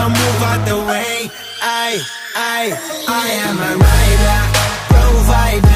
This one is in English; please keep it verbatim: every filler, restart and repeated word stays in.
so move out the way. I, I, I am a rider, provider.